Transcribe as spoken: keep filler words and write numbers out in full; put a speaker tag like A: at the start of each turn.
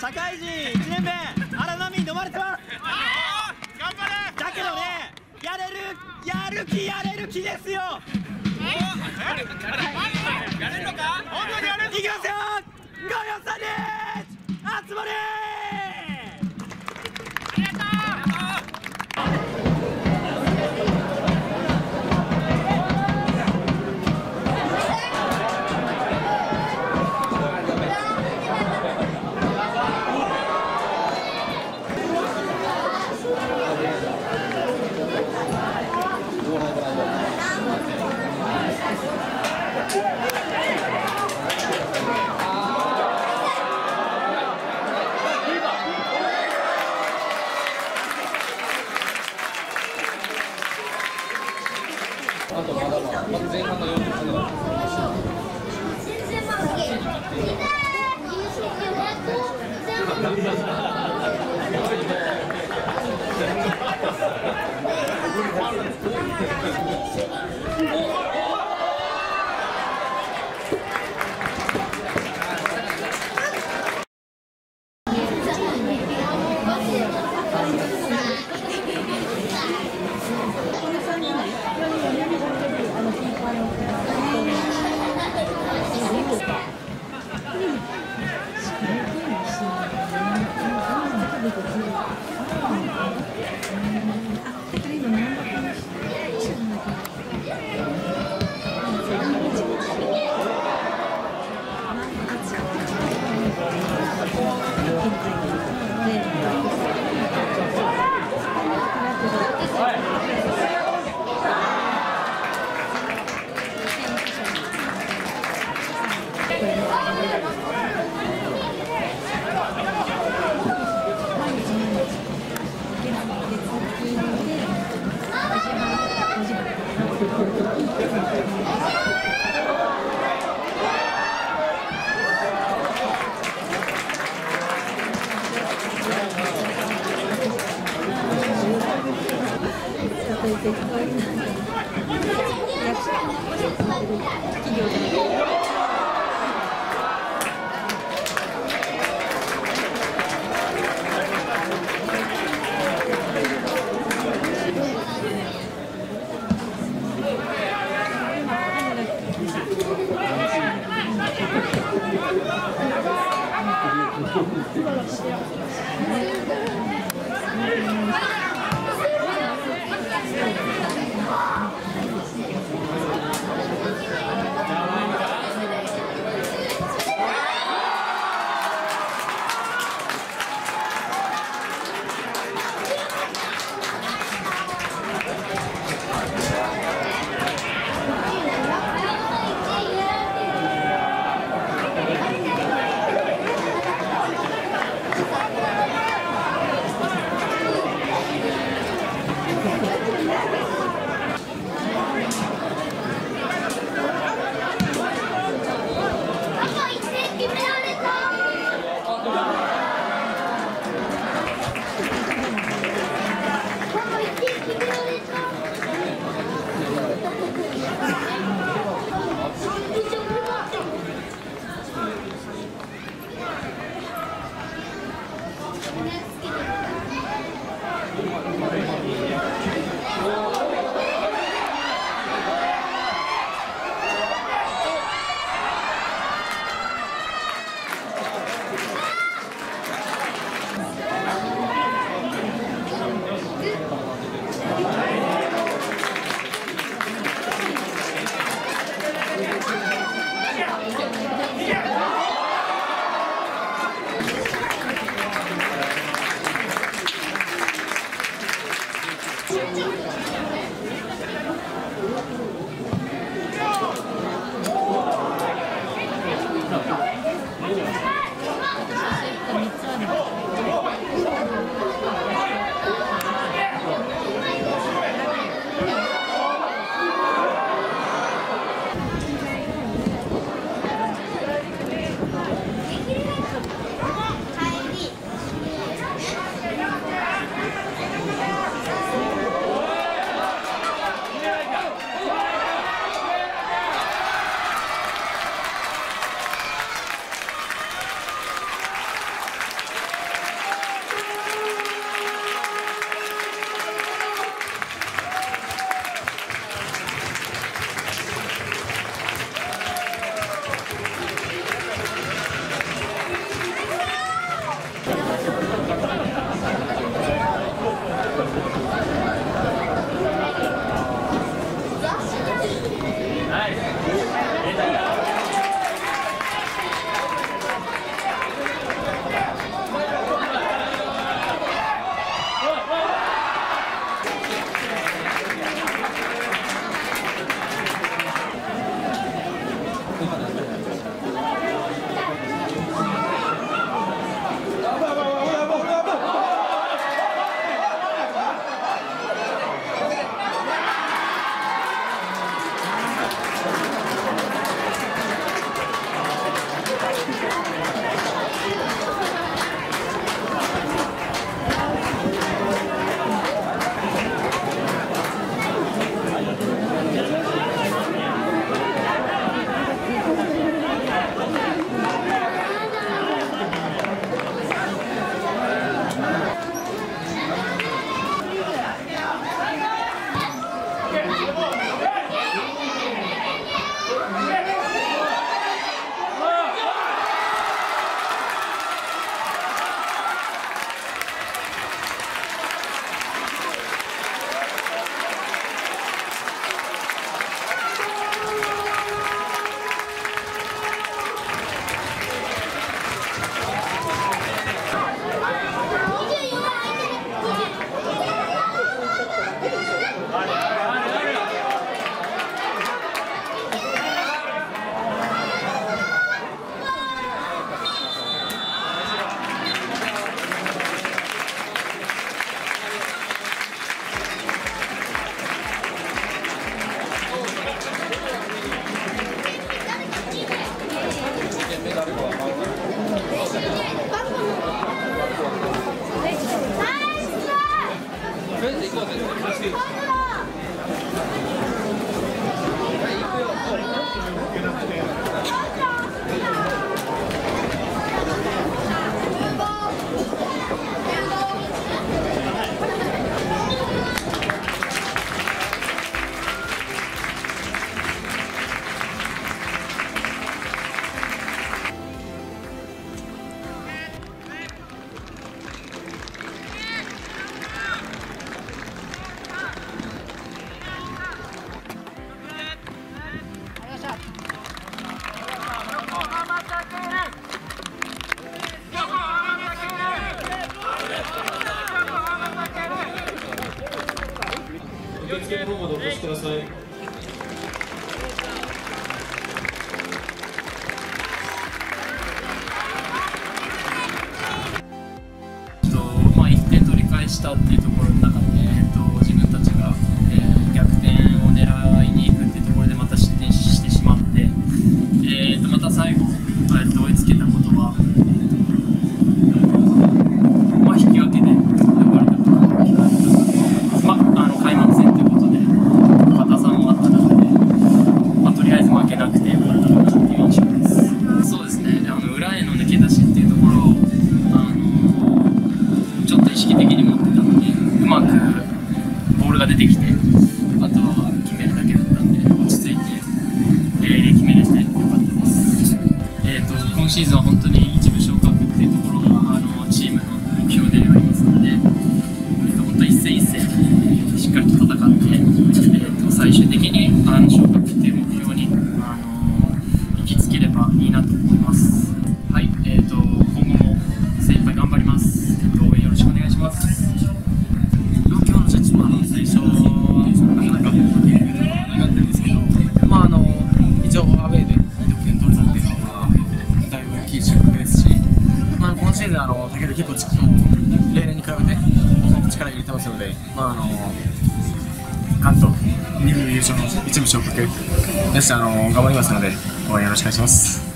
A: 社会人いちねんめ荒波に飲まれてます。
B: 頑張れ。
A: だけどね、やれるやる気やれる気ですよ。
B: やれるのか。本当にやれる。
A: いきますよ。ごよさんで集まれ。
C: あとまだまだ前半のよんじゅっぷんだ。 受付の方までお越しください。
D: まあ、いってん取り返したっていうところの中で、えっと、自分たちが、えー、逆転を狙いに行くっていうところでまた失点してしまって、えー、とまた最後、えー、と追いつけたことは、まあ、引き分けで終われたと思います。まあ、あの開幕戦ということで硬さもあった中で、まあ、とりあえず負けなくてよかったかなっていう印象です。そうですね、あの裏への抜け出しっていうところをちょっと意識的に持ってたので、うまくボールが出てきて、あとは決めるだけだったんで、落ち着いて、えー、決めれてよかったです。えーと、今シーズンは本当に一部昇格っていうところがあのチームの目標でありますので、えーと、本当一戦一戦しっかりと戦って、えーと、最終的にあの昇格っていう目標に、あのー、行きつければいいなと思います。はい、えーと、今後も精一杯頑張ります。応援よろしくお願いします。
E: 今日のジャッジもあの最初なかなか願ってるんですけど、まああの一応アウェーで得点取れたっていうのはだいぶ大きい収穫ですし、まあ今シーズンあの武尊結構例年に比べて力入れてますので、まああの関東に部優勝の一部昇格ですし、あの頑張りますので応援よろしくお願いします。